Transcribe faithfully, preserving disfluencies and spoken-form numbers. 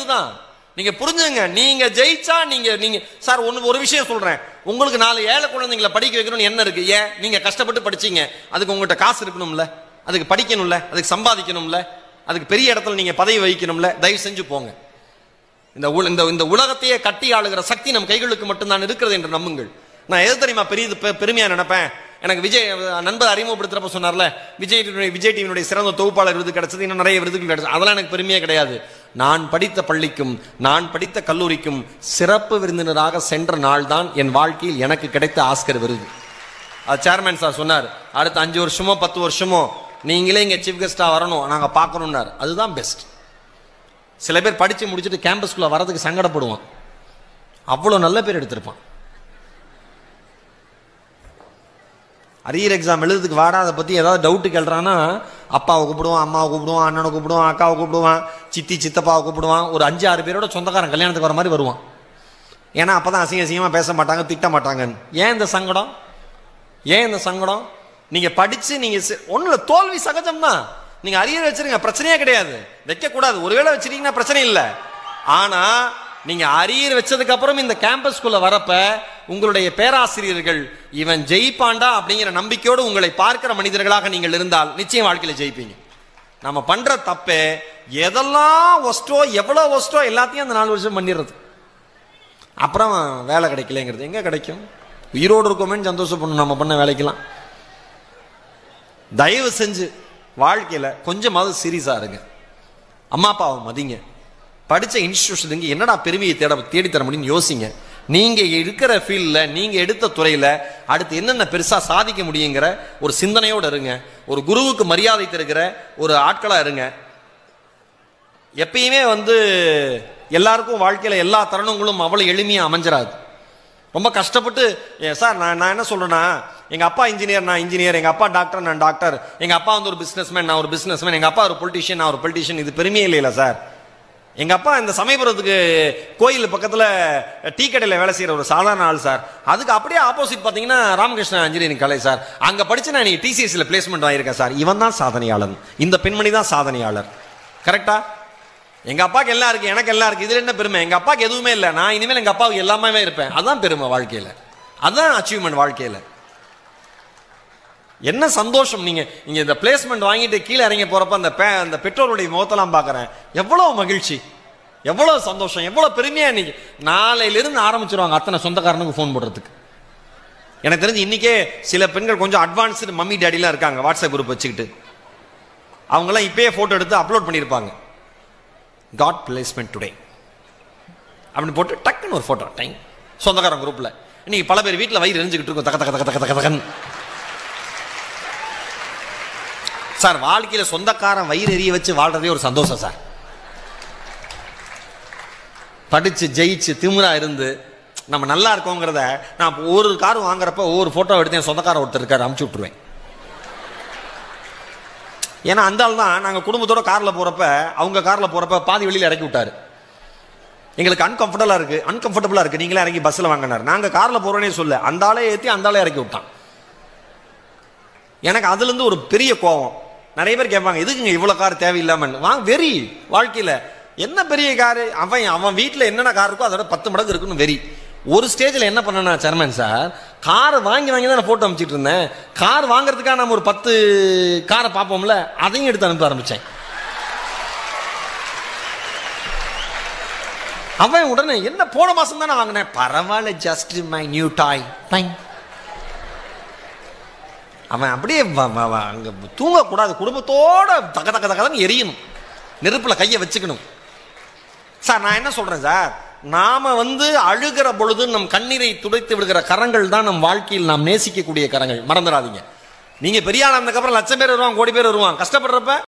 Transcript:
அதுதான். நீங்க புரிஞ்சுங்க, நீங்க ஜெயிச்சா நீங்க நீங்க சார் ஒன்னு ஒரு விஷயம் சொல்றேன், உங்களுக்கு நாலு ஏழை குழந்தைங்களை படிக்க வைக்கணும்னு என்ன இருக்கு? ஏன் நீங்க கஷ்டப்பட்டு படிச்சீங்க, அதுக்கு உங்கள்கிட்ட காசு இருக்கணும்ல, அதுக்கு படிக்கணும்ல, அதுக்கு சம்பாதிக்கணும்ல, அதுக்கு பெரிய இடத்துல நீங்க பதவி வகிக்கணும்ல. தயவு செஞ்சு போங்க. இந்த இந்த உலகத்தையே கட்டி ஆளுகிற சக்தி நம் கைகளுக்கு மட்டும்தான் இருக்கிறது என்று நம்புங்கள். நான் எது தெரியுமா பெரிய பெருமையா நினைப்பேன், எனக்கு விஜய் நண்பர் அறிமுகப்படுத்துறப்ப சொன்னார்ல, விஜய் விஜய் டிவியினுடைய சிறந்த தொகுப்பாளர் விருது கிடைச்சது, இன்னும் நிறைய விருதுகள் கிடைச்சது. அதெல்லாம் எனக்கு பெருமையே கிடையாது. நான் படித்த பள்ளிக்கும் நான் படித்த கல்லூரிக்கும் சிறப்பு விருந்தினராக சென்ற நாள் தான் என் வாழ்க்கையில் எனக்கு கிடைத்த ஆஸ்கர் விருது. அது சேர்மேன் சார் சொன்னார், அடுத்த அஞ்சு வருஷமோ பத்து வருஷமோ நீங்களே இங்க சீஃப் கெஸ்டா வரணும், நாங்க பார்க்கணும்னார். அதுதான் பெஸ்ட். சில பேர் படிச்சு முடிச்சுட்டு கேம்பஸ்குள்ள வரதுக்கு சங்கடப்படுவான், அவ்வளவு நல்ல பேர் எடுத்திருப்பான். அரியர் எக்ஸாம் எழுதுறதுக்கு வாடா, அதை பத்தி ஏதாவது டவுட் கேள்றான்னா அப்பாவை கூப்பிடுவான், அம்மாவை கூப்பிடுவான், அண்ணனை கூப்பிடுவான், அக்காவை கூப்பிடுவான், சித்தி சித்தப்பாவை கூப்பிடுவான், ஒரு அஞ்சு ஆறு பேரோட சொந்தக்காரன் கல்யாணத்துக்கு வர மாதிரி வருவான். ஏன்னா அப்பதான் அசிங்க அசிங்கமா பேச மாட்டாங்க, திட்ட மாட்டாங்க. ஏன் இந்த சங்கடம்? ஏன் இந்த சங்கடம்? நீங்க படிச்சு நீங்க ஒண்ணுல தோல்வி சகஜம் தான். நீங்க அரியர் வச்சிருங்க, பிரச்சனையே கிடையாது, வைக்க கூடாது. ஒருவேளை வச்சிருக்கீங்கன்னா பிரச்சனை இல்லை. ஆனா நீங்க அரியர் வச்சதுக்கு அப்புறம் இந்த கேம்பஸ்குள்ள வரப்ப உங்களுடைய பேராசிரியர்கள் இவன் ஜெயிப்பாண்டா அப்படிங்கிற நம்பிக்கையோடு உங்களை பார்க்கிற மனிதர்களாக நீங்கள் இருந்தால் நிச்சயம் வாழ்க்கையில ஜெயிப்பீங்க. நம்ம பண்ற தப்பே எதெல்லாம் ஒஸ்டோ எவ்வளவு ஒஸ்டோ எல்லாத்தையும் அந்த நாலு வருஷம் பண்ணிடுறது. அப்புறம் வேலை கிடைக்கலங்கிறது எங்க கிடைக்கும்? உயிரோடு இருக்கோமேன்னு சந்தோஷப்படணும் நம்ம பண்ண வேலைக்கெல்லாம். தயவு செஞ்சு வாழ்க்கையில கொஞ்சமாவது சீரியஸா இருங்க. அம்மா அப்பாவை மதிங்க. படிச்ச இன்ஸ்டிடியூஷன் என்னடா பெருமையை தேட தேடி தர முடியும்னு யோசிங்க. நீங்க இருக்கிற ஃபீல்ட்ல நீங்க எடுத்த துறையில அடுத்து என்னென்ன பெருசா சாதிக்க முடியுங்கிற ஒரு சிந்தனையோடு இருங்க. ஒரு குருவுக்கு மரியாதை தருகிற ஒரு ஆட்களா இருங்க. எப்பயுமே வந்து எல்லாருக்கும் வாழ்க்கையில எல்லா தருணங்களும் அவ்வளவு எளிமையா அமைஞ்சிராது. ரொம்ப கஷ்டப்பட்டு சார் நான் நான் என்ன சொல்றேன்னா, எங்க அப்பா இன்ஜினியர், நான் இன்ஜினியர், எங்க அப்பா டாக்டர், நான் டாக்டர், எங்க அப்பா வந்து ஒரு பிசினஸ்மேன், நான் ஒரு பிசினஸ்மேன், எங்க அப்பா ஒரு பொலிட்டீஷியன், நான் ஒரு பொலிட்டீஷியன், இது பெருமையே இல்லையில சார். எங்க அப்பா இந்த சமயபுரத்துக்கு கோயில் பக்கத்துல டீ கடையில வேலை செய்யற ஒரு சாதாரண ஆள் சார். அதுக்கு அப்படியே ஆப்போசிட் பாத்தீங்கன்னா ராமகிருஷ்ணா இன்ஜினியரிங் காலேஜ் சார். அங்க படிச்சு நான் டிசிஎஸ்ல பிளேஸ்மெண்ட் ஆயிருக்கேன் சார். இவன் தான் சாதனையாளன், இந்த பெண்மணி தான் சாதனையாளர். கரெக்டா? எங்க அப்பாக்கு எல்லாம் இருக்கு, எனக்கு எல்லாம் இருக்கு, இதுல என்ன பெருமை? எங்க அப்பாக்கு எதுவுமே இல்லை, நான் இனிமேல் எங்க அப்பாவுக்கு எல்லாமே இருப்பேன். அதான் பெருமை வாழ்க்கையில, அதான் அச்சீவ்மெண்ட் வாழ்க்கையில. என்ன சந்தோஷம்! நீங்க இங்க இந்த பிளேஸ்மெண்ட் வாங்கிட்டு கீழே இறங்கி போறப்ப அந்த அந்த பெற்றோருடைய முகத்தெல்லாம் பாக்குறேன், எவ்வளவு மகிழ்ச்சி, எவ்வளவு சந்தோஷம், எவ்வளவு பெருமையா. இன்னைக்கு நாளையில இருந்து ஆரம்பிச்சிருவாங்க அத்தனை சொந்தக்காரனுக்கு போன் போடுறதுக்கு. எனக்கு தெரிஞ்சு இன்னைக்கே சில பெண்கள் கொஞ்சம் அட்வான்ஸ்டு மம்மி டேடிலாம் இருக்காங்க, வாட்ஸ்அப் குரூப் வச்சுக்கிட்டு. அவங்க எல்லாம் இப்பயே போட்டோ எடுத்து அப்லோட் பண்ணிருப்பாங்க. காட் பிளேஸ்மெண்ட் டுடே அப்படின்னு போட்டு டக்குன்னு ஒரு போட்டோ டைம் சொந்தக்காரன் குரூப்ல. இன்னைக்கு பல பேர் வீட்டில் வயிறு எரிஞ்சுக்கிட்டு இருக்கும், தக்க தக்க தக்க தக்க தக்க தக்கன். சார் வாழ்க்கையில சொந்தக்காரன் வயிறு எரிய வச்சு வாழ்றதே ஒரு சந்தோஷம் சார். படிச்சு ஜெயிச்சு திமுறா இருந்து நம்ம நல்லா இருக்கோங்கிறத நான் ஒரு கார் வாங்குறப்ப ஒவ்வொரு போட்டோ எடுத்து என் சொந்தக்காரன் ஒருத்தர் இருக்காரு அமுச்சு விட்டுருவேன். ஏன்னா அந்த ஆள் தான் நாங்கள் குடும்பத்தோட கார்ல போறப்ப அவங்க கார்ல போறப்ப பாதி வெளியில இறக்கி விட்டாரு. எங்களுக்கு அன்கம்ஃபர்டபுளா இருக்கு அன்கம்ஃபர்டபுளா இருக்கு நீங்களே இறங்கி பஸ்ல வாங்கினார். நாங்க கார்ல போறோன்னே சொல்ல அந்த ஆளே ஏற்றி அந்த ஆளே இறக்கி விட்டான். எனக்கு அதுல இருந்து ஒரு பெரிய கோபம். நிறைய பேர் கேட்பாங்க, எதுக்குங்க இவ்வளவு கார் தேவையில்லாம வாங்க. வெறி வாழ்க்கையில என்ன பெரிய காரு, அவன் அவன் வீட்டுல என்னென்ன கார் இருக்கோ அதோட பத்து மடங்கு இருக்குன்னு வெறி. ஒரு ஸ்டேஜ்ல என்ன பண்ணனா சேர்மன் சார், கார் வாங்கி வாங்கி தான் நான் போட்டோ அனுப்பிச்சிட்டு இருந்தேன். கார் வாங்குறதுக்காக நம்ம ஒரு பத்து காரை பார்ப்போம்ல, அதையும் எடுத்து அனுப்ப ஆரம்பிச்சேன். அவன் உடனே என்ன போன மாசம் தானே வாங்கினேன், பரவாயில்ல ஜஸ்ட் மை நியூ டாய். அவன் அப்படியே அங்க தூங்கக்கூடாது, குடும்பத்தோட தக்க தக்க தக்கதான் எரியணும், நெருப்புல கையை வச்சுக்கணும். சார் நான் என்ன சொல்றேன் சார், நாம வந்து அழுகிற பொழுது நம் கண்ணீரை துடைத்து விடுகிற கரங்கள் தான் நம் வாழ்க்கையில் நாம் நேசிக்கக்கூடிய கரங்கள். மறந்துடாதீங்க. நீங்க பெரிய ஆள் ஆனதுக்கு அப்புறம் லட்சம் பேர் வருவாங்க, கோடி பேர் வருவாங்க. கஷ்டப்படுறப்ப